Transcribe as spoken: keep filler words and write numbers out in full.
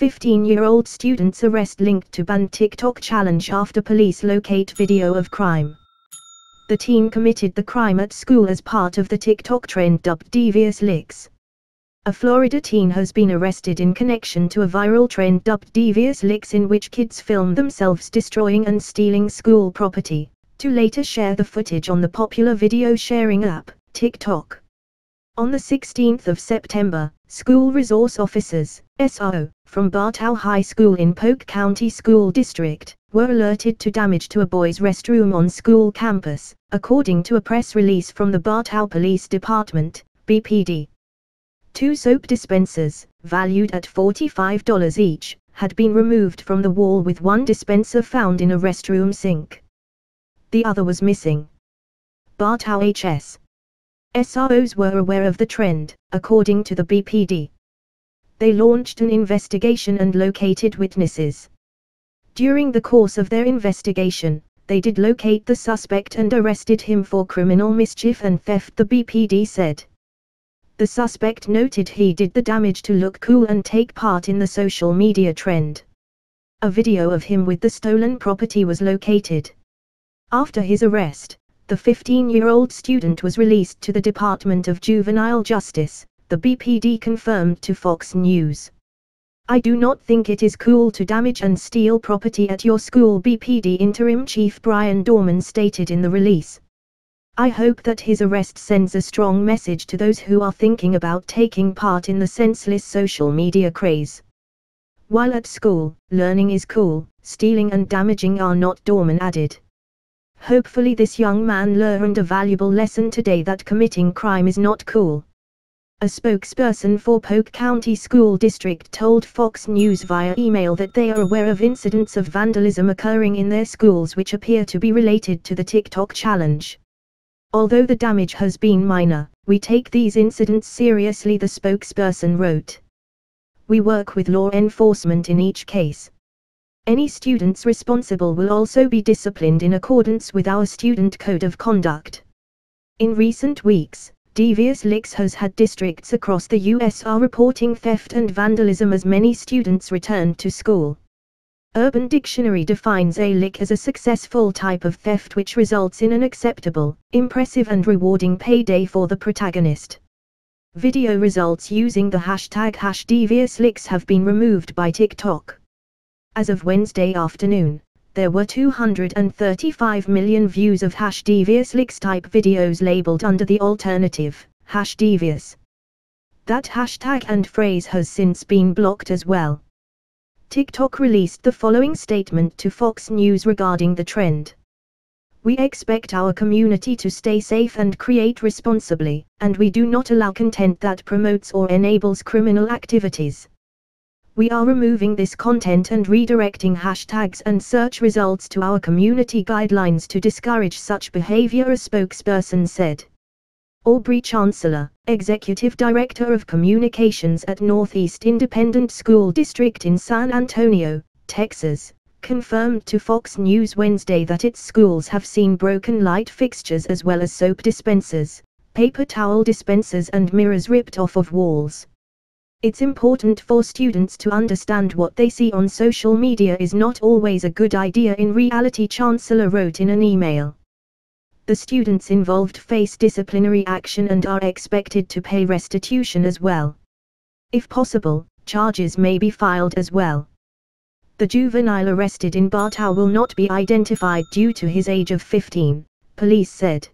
fifteen-year-old student's arrest linked to banned TikTok challenge after police locate video of crime. The teen committed the crime at school as part of the TikTok trend dubbed Devious Licks. A Florida teen has been arrested in connection to a viral trend dubbed Devious Licks, in which kids film themselves destroying and stealing school property, to later share the footage on the popular video sharing app, TikTok. On the sixteenth of September, school resource officers, S R O, from Bartow High School in Polk County School District, were alerted to damage to a boys' restroom on school campus, according to a press release from the Bartow Police Department, B P D. Two soap dispensers, valued at forty-five dollars each, had been removed from the wall, with one dispenser found in a restroom sink. The other was missing. Bartow H S S R Os were aware of the trend, according to the B P D. They launched an investigation and located witnesses. During the course of their investigation, they did locate the suspect and arrested him for criminal mischief and theft, the B P D said. The suspect noted he did the damage to look cool and take part in the social media trend. A video of him with the stolen property was located. After his arrest, the fifteen-year-old student was released to the Department of Juvenile Justice, the B P D confirmed to Fox News. "I do not think it is cool to damage and steal property at your school," B P D Interim Chief Brian Dorman stated in the release. "I hope that his arrest sends a strong message to those who are thinking about taking part in the senseless social media craze. While at school, learning is cool, stealing and damaging are not," Dorman added. "Hopefully this young man learned a valuable lesson today that committing crime is not cool." A spokesperson for Polk County School District told Fox News via email that they are aware of incidents of vandalism occurring in their schools which appear to be related to the TikTok challenge. "Although the damage has been minor, we take these incidents seriously," the spokesperson wrote. "We work with law enforcement in each case. Any students responsible will also be disciplined in accordance with our student code of conduct." In recent weeks, Devious Licks has had districts across the U S are reporting theft and vandalism as many students returned to school. Urban Dictionary defines a lick as a successful type of theft which results in an acceptable, impressive and rewarding payday for the protagonist. Video results using the hashtag hash Devious Licks have been removed by TikTok. As of Wednesday afternoon, there were two hundred thirty-five million views of hash Devious Licks type videos labeled under the alternative, hash Devious. That hashtag and phrase has since been blocked as well. TikTok released the following statement to Fox News regarding the trend. "We expect our community to stay safe and create responsibly, and we do not allow content that promotes or enables criminal activities. We are removing this content and redirecting hashtags and search results to our community guidelines to discourage such behavior," a spokesperson said. Aubrey Chancellor, Executive Director of Communications at Northeast Independent School District in San Antonio, Texas, confirmed to Fox News Wednesday that its schools have seen broken light fixtures as well as soap dispensers, paper towel dispensers and mirrors ripped off of walls. "It's important for students to understand what they see on social media is not always a good idea in reality," Chancellor wrote in an email. The students involved face disciplinary action and are expected to pay restitution as well. If possible, charges may be filed as well. The juvenile arrested in Bartow will not be identified due to his age of fifteen, police said.